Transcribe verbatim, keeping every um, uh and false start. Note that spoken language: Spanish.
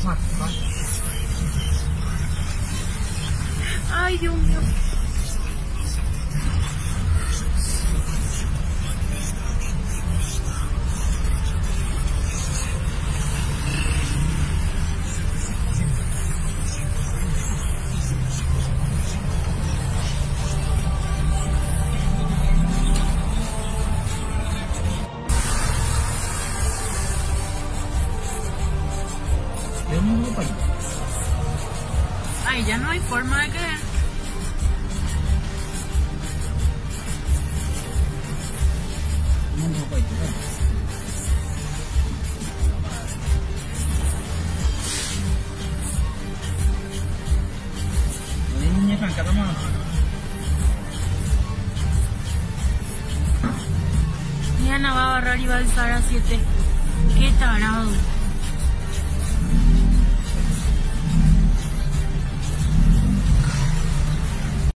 Ay, Dios mío. Ay, ya no hay forma de que... Mi Ana va a barrar y va a alzar a siete. Qué tarado.